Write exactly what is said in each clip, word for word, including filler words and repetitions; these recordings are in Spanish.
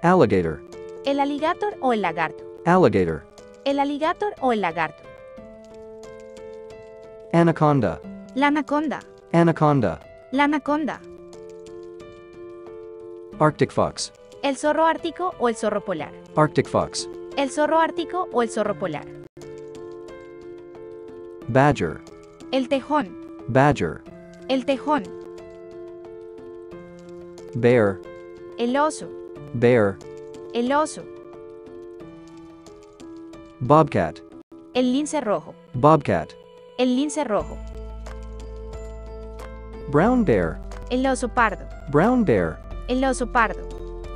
Alligator. El alligator o el lagarto. Alligator. El alligator o el lagarto. Anaconda. La anaconda. Anaconda. La anaconda. Arctic fox. El zorro ártico o el zorro polar. Arctic fox. El zorro ártico o el zorro polar. Badger. El tejón. Badger. El tejón. Bear. El oso. Bear. El oso. Bobcat. El lince rojo. Bobcat. El lince rojo. Brown bear. El oso pardo. Brown bear. El oso pardo.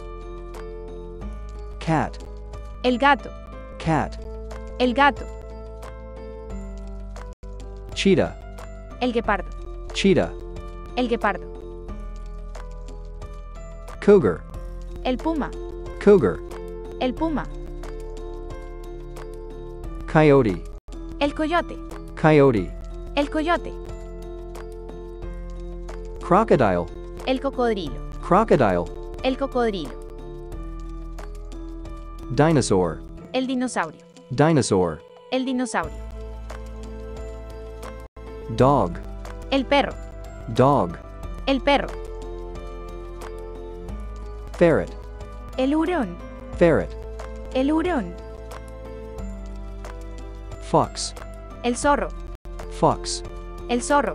Cat. El gato. Cat. El gato. Cheetah. El guepardo. Cheetah. El guepardo. Cougar. El puma. Cougar. El puma. Coyote. El coyote. Coyote. El coyote. Crocodile. El cocodrilo. Crocodile. El cocodrilo. Dinosaur. El dinosaurio. Dinosaur. El dinosaurio. Dog. El perro. Dog. El perro. Ferret. El hurón. Ferret. El hurón. Fox. El zorro. Fox. El zorro.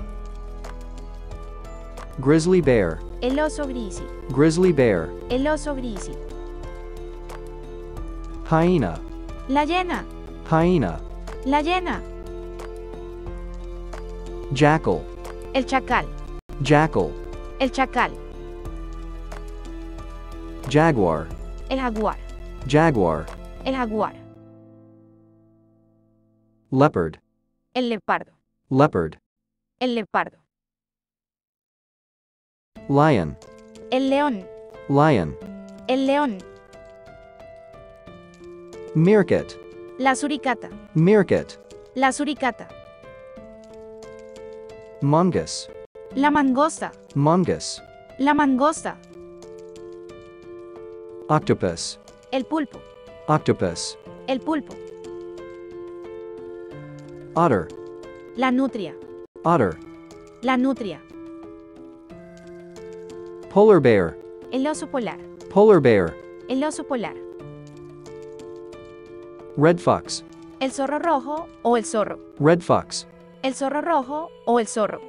Grizzly bear. El oso grisi. Grizzly bear. El oso grisi. Hyena. La hiena. Hyena. La hiena. Jackal. El chacal. Jackal. El chacal. Jaguar. El jaguar. Jaguar. El jaguar. Leopard. El leopardo. Leopard. El leopardo. Lion. El león. Lion. El león. Meerkat. La suricata. Meerkat. La suricata. Mongoose. La mangosta. Mongoose. La mangosta. Octopus. El pulpo. Octopus. El pulpo. Otter. La nutria. Otter. La nutria. Polar bear. El oso polar. Polar bear. El oso polar. Red fox. El zorro rojo o el zorro. Red fox. El zorro rojo o el zorro.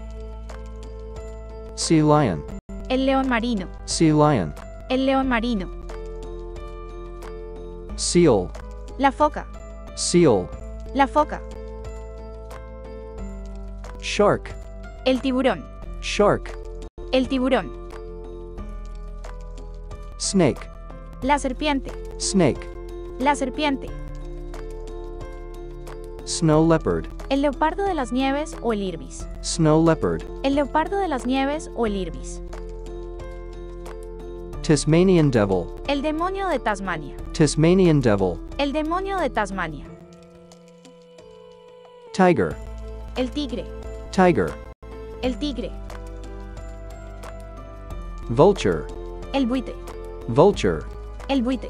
Sea lion. El león marino. Sea lion. El león marino. Seal. La foca. Seal. La foca. Shark. El tiburón. Shark. El tiburón. Snake. La serpiente. Snake. La serpiente. Snow leopard. El leopardo de las nieves o el irbis. Snow leopard. El leopardo de las nieves o el irbis. Tasmanian devil. El demonio de Tasmania. Tasmanian devil. El demonio de Tasmania. Tiger. El tigre. Tiger. El tigre. Vulture. El buitre. Vulture. El buitre.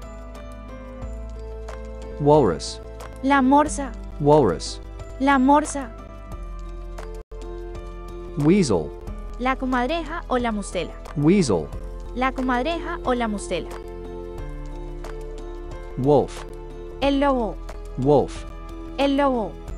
Walrus. La morsa. Walrus. La morsa. Weasel. La comadreja o la mustela. Weasel. La comadreja o la mustela. Wolf. El lobo. Wolf. El lobo.